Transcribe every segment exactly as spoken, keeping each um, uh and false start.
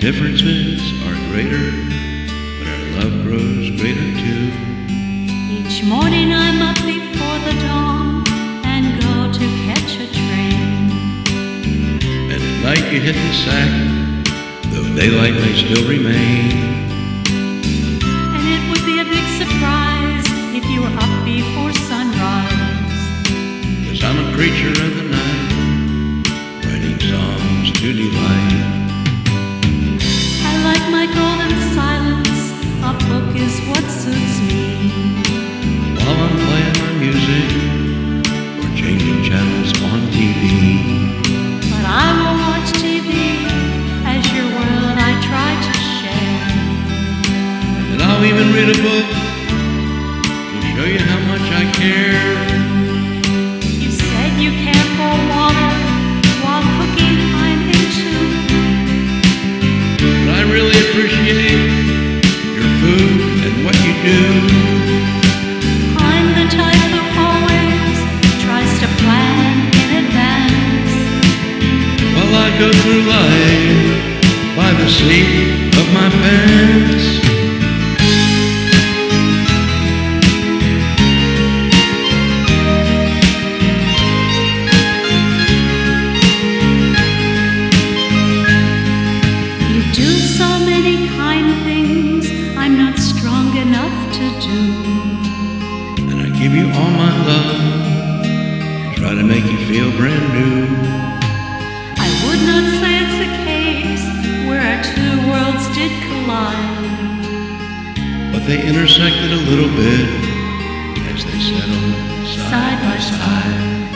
differences are greater, but our love grows greater too. Each morning I'm up before the dawn and go to catch a train. And at night you hit the sack, though daylight may still remain. And it would be a big surprise if you were up before sunrise. 'Cause I'm a creature of the night, writing songs to delight. I like my golden silence, a book is what suits me. While I'm playing my music or changing channels on T V. But I will watch T V as your world I try to share. And I'll even read a book to show you how much I care. You said you can't pour water while cooking I'm into. But I really appreciate your food and what you do. I'm the type who always tries to plan in advance. While I go through life by the seat of my pants. You do so many kind things I'm not strong enough to do. And I give you all my love, try to make you feel brand new. I would not say it's a case where our two worlds did collide. But they intersected a little bit as they settled side, Side by side.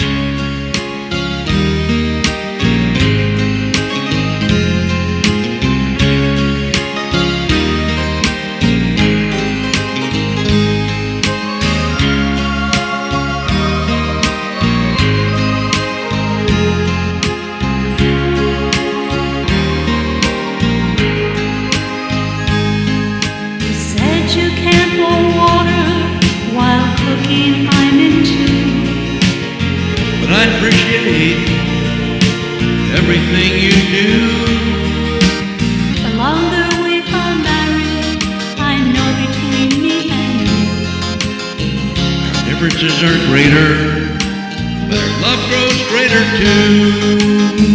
You can't pour water while cooking I'm into. But I appreciate everything you do. The longer we are married, I know between me and you, Our differences are greater, but our love grows greater too.